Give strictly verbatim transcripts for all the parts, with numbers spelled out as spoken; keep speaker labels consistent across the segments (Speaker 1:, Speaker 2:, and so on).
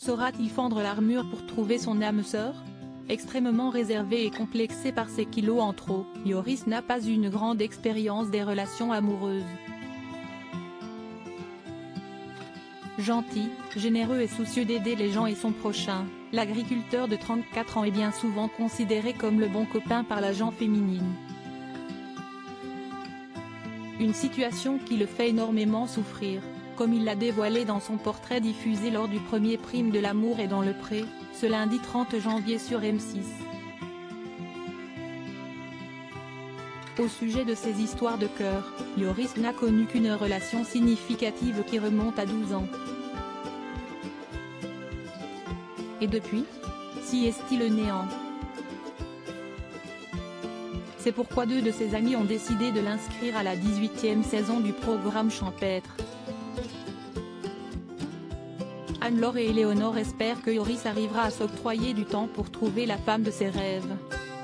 Speaker 1: Saura-t-il fendre l'armure pour trouver son âme sœur? Extrêmement réservé et complexé par ses kilos en trop, Yoris n'a pas une grande expérience des relations amoureuses. Gentil, généreux et soucieux d'aider les gens et son prochain, l'agriculteur de trente-quatre ans est bien souvent considéré comme le bon copain par la gent féminine. Une situation qui le fait énormément souffrir, comme il l'a dévoilé dans son portrait diffusé lors du premier prime de l'amour et dans le pré, ce lundi trente janvier sur M six. Au sujet de ses histoires de cœur, Yoris n'a connu qu'une relation significative qui remonte à douze ans. Et depuis? Si est-il le néant. C'est pourquoi deux de ses amis ont décidé de l'inscrire à la dix-huitième saison du programme champêtre. Anne-Laure et Éléonore espèrent que Yoris arrivera à s'octroyer du temps pour trouver la femme de ses rêves.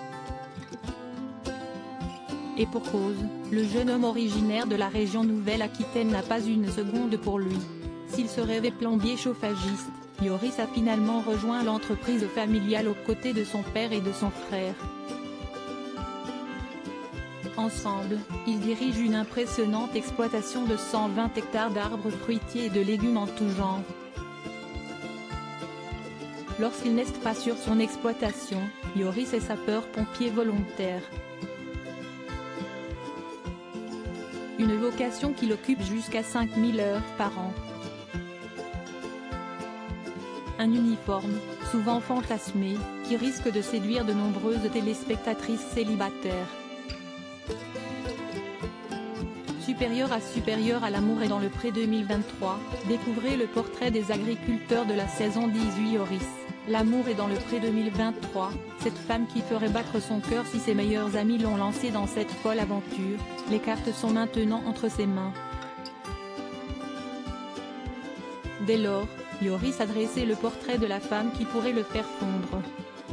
Speaker 1: Et pour cause, le jeune homme originaire de la région Nouvelle-Aquitaine n'a pas une seconde pour lui. S'il se rêvait plombier chauffagiste, Yoris a finalement rejoint l'entreprise familiale aux côtés de son père et de son frère. Ensemble, ils dirigent une impressionnante exploitation de cent vingt hectares d'arbres fruitiers et de légumes en tout genre. Lorsqu'il n'est pas sur son exploitation, Yoris est sapeur-pompier volontaire. Une vocation qui l'occupe jusqu'à cinq mille heures par an. Un uniforme, souvent fantasmé, qui risque de séduire de nombreuses téléspectatrices célibataires. Supérieur à supérieur à l'amour et dans le pré deux mille vingt-trois, découvrez le portrait des agriculteurs de la saison dix-huit Yoris. L'amour est dans le pré deux mille vingt-trois, cette femme qui ferait battre son cœur si ses meilleurs amis l'ont lancé dans cette folle aventure, les cartes sont maintenant entre ses mains. Dès lors, Yoris a dressé le portrait de la femme qui pourrait le faire fondre.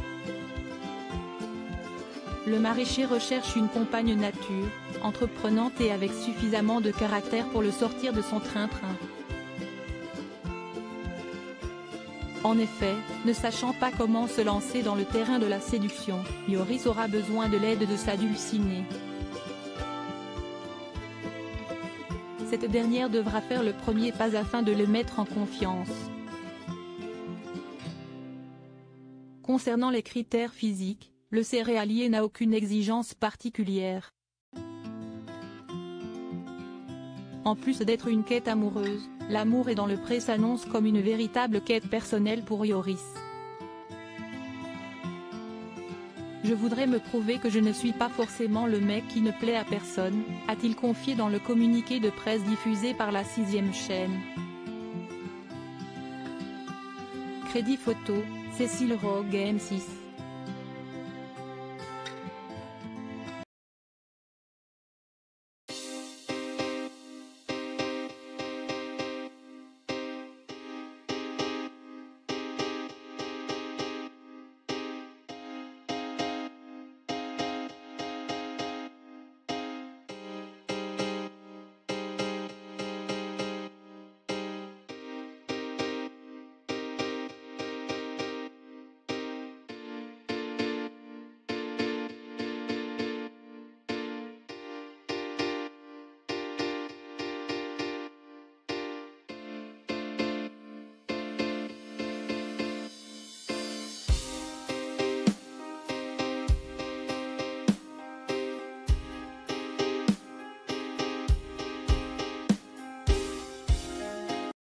Speaker 1: Le maraîcher recherche une compagne nature, entreprenante et avec suffisamment de caractère pour le sortir de son train-train. En effet, ne sachant pas comment se lancer dans le terrain de la séduction, Yoris aura besoin de l'aide de sa dulcinée. Cette dernière devra faire le premier pas afin de le mettre en confiance. Concernant les critères physiques, le céréalier n'a aucune exigence particulière. En plus d'être une quête amoureuse, l'amour est dans le pré s'annonce comme une véritable quête personnelle pour Yoris. Je voudrais me prouver que je ne suis pas forcément le mec qui ne plaît à personne, a-t-il confié dans le communiqué de presse diffusé par la sixième chaîne. Crédit photo, Cécile Rogue M six.